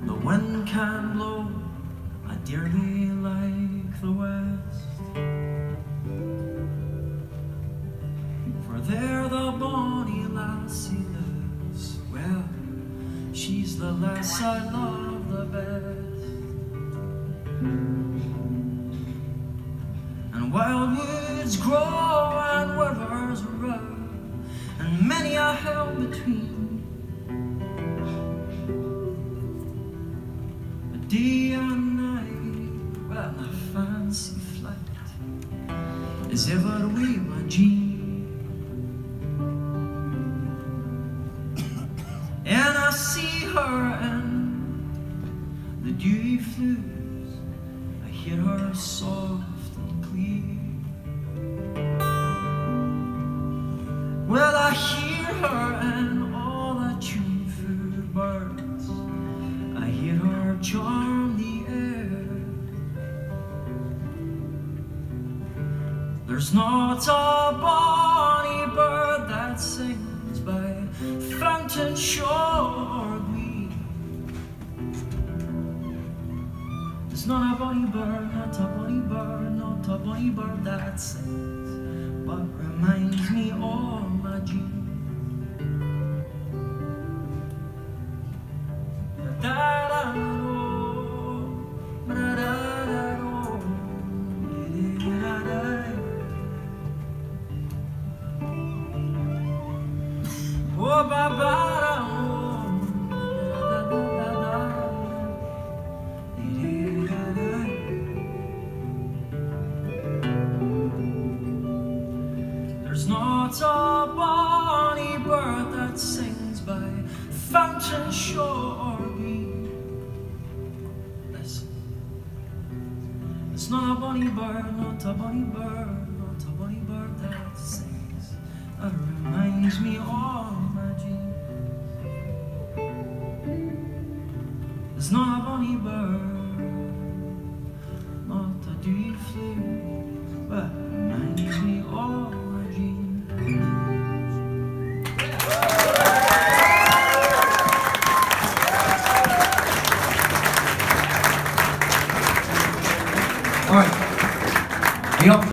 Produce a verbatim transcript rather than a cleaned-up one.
The wind can blow, I dearly like the west, for there the bonny lassie lives. Well, she's the lass I love the best. And wildwoods grow and rivers run, and many a hill between. But day and night, well, my fancy flight is ever away my Jean. And I see her in the dewy flues, I hear her soft and clear. Well, I hear her in all the tuneful birds, I hear her charm the air. There's not a bonny bird that sings by fountain shore green. There's not a bonny bird, not a bonny bird, not a bonny bird that sings, but reminds me of my Jean. Oh, ba ba There's not a bonny bird that sings by fountain shore green. Listen, it's not a bonny bird, not a bonny bird, not a bonny bird that sings, that reminds me of my Jean. It's not a bonny bird, not a dewy flute, but reminds me of my Jean. All right.